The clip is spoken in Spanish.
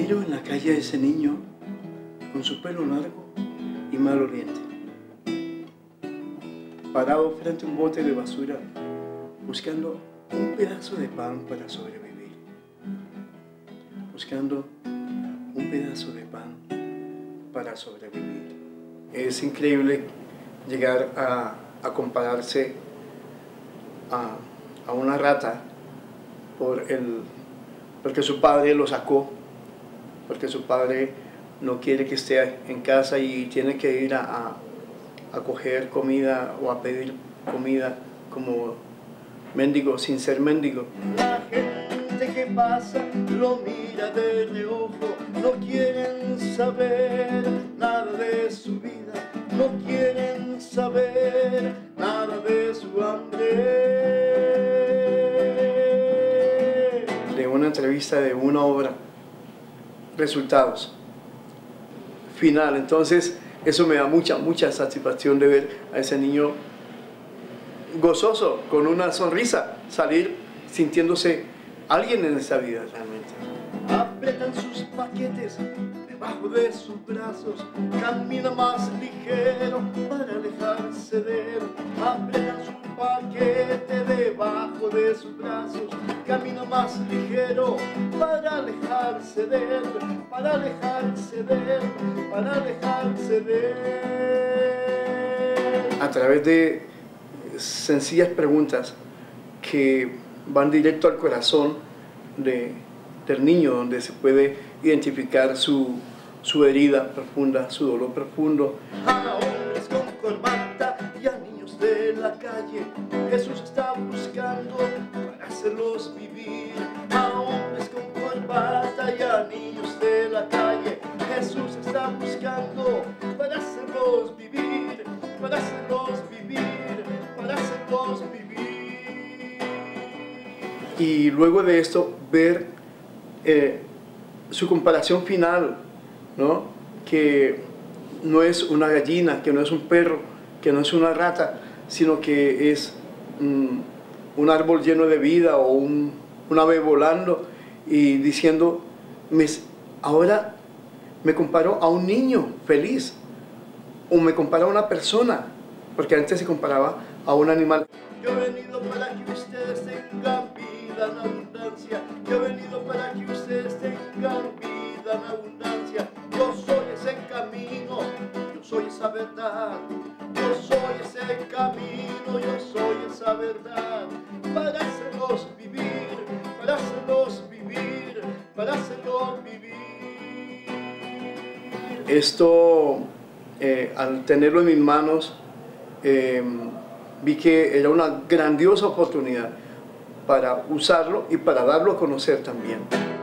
Miro en la calle a ese niño con su pelo largo y maloliente, parado frente a un bote de basura, buscando un pedazo de pan para sobrevivir. Buscando un pedazo de pan para sobrevivir. Es increíble llegar a compararse a una rata porque su padre lo sacó, porque su padre no quiere que esté en casa y tiene que ir a coger comida o a pedir comida como mendigo, sin ser mendigo. La gente que pasa lo mira de reojo, no quieren saber nada de su vida, no quieren saber nada de su hambre. De una entrevista de una hora, resultados, final. Entonces eso me da mucha satisfacción de ver a ese niño gozoso, con una sonrisa, salir sintiéndose alguien en esta vida realmente. Apretan sus paquetes debajo de sus brazos, camina más ligero para alejarse de él. Apretan su paquete debajo de sus brazos, camina más ligero para alejarse de él, para alejarse de él, para alejarse de él. A través de sencillas preguntas que van directo al corazón del niño, donde se puede identificar su herida profunda, su dolor profundo. A hombres con corbata y a niños de la calle, Jesús está buscando para hacerlos vivir. A hombres con corbata y a niños de la calle, Jesús está buscando para hacerlos vivir, para hacerlos vivir, para hacerlos vivir. Y luego de esto, ver su comparación final, ¿no? Que no es una gallina, que no es un perro, que no es una rata, sino que es un árbol lleno de vida o un ave volando y diciendo, ahora me comparo a un niño feliz o me comparo a una persona, porque antes se comparaba a un animal. Yo he venido para que ustedes tengan vida en abundancia. Yo he venido para que ustedes tengan vida en abundancia. Yo soy ese camino, yo soy esa verdad. Yo soy ese camino, yo soy esa verdad. Para hacerlos vivir, para hacerlos vivir, para hacerlos vivir. Esto, al tenerlo en mis manos, vi que era una grandiosa oportunidad para usarlo y para darlo a conocer también.